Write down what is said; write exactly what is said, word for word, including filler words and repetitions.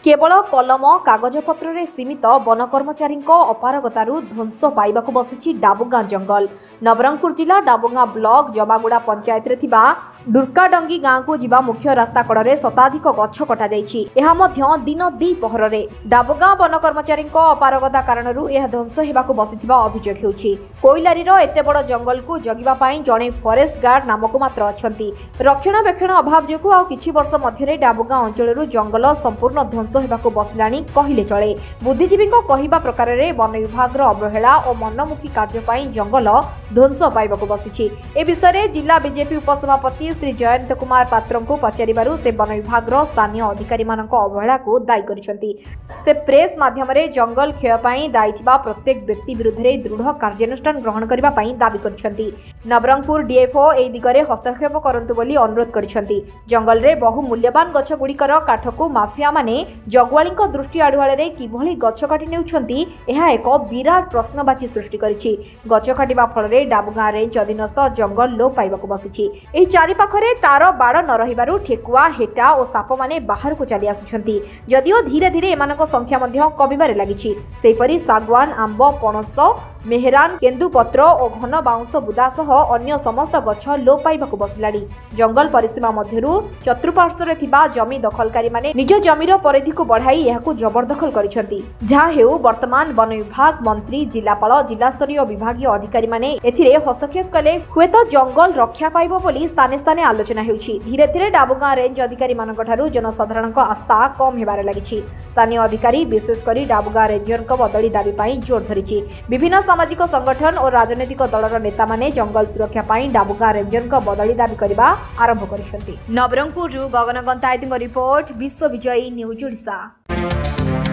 केवल कलम कागजपत्र रे सीमित वन कर्मचारी अपारगतारू ध्वंस पाइबाकु बसिछि डाबुगां जंगल। नवरंगपुर जिला डाबुगां ब्लॉक जबागुड़ा पंचायत रे थिबा डुरकाडंगी गाँ को जिबा मुख्य रास्ता कड़े शताधिक गछ कटा जाइछि। एहा मध्य दिन दी पहर रे डाबुगां वन कर्मचारी अपारगता कारणरू एहा ध्वंस हेबाकु बसिथिबा अभियोग हेउछि। कोइलारीर एते बड़ जंगल को जगिबा पई जणे फॉरेस्ट गार्ड नामक मात्र अछंती। रक्षणाबेक्षण अभाव जोगु आ किछि वर्ष मध्यरे डाबुगां अंचलरू जंगल संपूर्ण ध्वंस हेबाकु बसिलाणी कहिले चले। बुद्धिजीवी कहवा प्रकार रे वन विभाग अवहेला और मनमुखी कार्य पई जंगल ध्वंस पाइबाकु बसिछि। ए विषय जिला बीजेपी उपसभापति श्री जयंत कुमार पात्र को पचारिबारु से वन विभाग स्थानीय अधिकारी मानक अवहेला को दायी करिसेंती। से प्रेस माध्यम रे जंगल क्षय पई दायी थिबा प्रत्येक व्यक्ति विरुद्ध रे दृढ़ कार्यानुष्ठान ग्रहण करिबा पई दाबी करिसेंती। नवरंगपुर डीएफओ ए दिगरे हस्तक्षेप करंतु बोली अनुरोध करिसेंती। जंगल रे बहु मूल्यवान गछ गुड़िकर काठ को माफिया माने जगुआली दृष्टि आढ़ुआले किभली गछ काटी नेउछंती एहा एक विराट प्रश्नवाची सृष्टि करिछि। गछ काटिबा फल डाबुगां रेंज अधीनस्थ जंगल लोप पाइबाकु बसिछि। एही चारि पाखरे तार बाड़ न रहिबारु ठेकुआ हेटा और साप माने बाहर को चली आसुछंती। जदिओ धीरे धीरे एमानक संख्या मध्य कमिबारे लागिछि। सेहिपरि सागवान आंब पणस मेहरान केन्दुपत्र और घन बाउंस बुदा सह अन्य समस्त गछ लोप पाइबाकु बसिलाणी। जंगल परिसीमा मध्यरु चतुर्पार्श्वरे थिबा जमी दखलकारी माने निज जमीर परिधि को बढ़ाई यहाकु जबरदखल करिसेंती। जहा हेउ वर्तमान वन विभाग मंत्री जिलापाल जिला स्तरीय विभागीय अधिकारी माने एथिरे हस्तक्षेप कले हुएत जंगल रक्षा पाइबो बोली स्थाने स्थाने आलोचना हेउछि। धीरे धीरे डाबुगां रेंज अधिकारी मानक ठारू जनसाधारणक आस्था कम हेबारे लागिछि। स्थानीय अधिकारी विशेष करी डाबुगां रेंजरक बदली दाबी पई जोर धरिछि। विभिन्न सामाजिक संगठन और राजनैतिक दलर नेता माने जंगल सुरक्षा पई डाबुगां रेंजरक बदली दाबी करबा आरंभ करिसेंती। नवरंगपुर गगन गंतायतଙ୍କ रिपोर्ट विश्वविजयी न्यूज ओडिशा।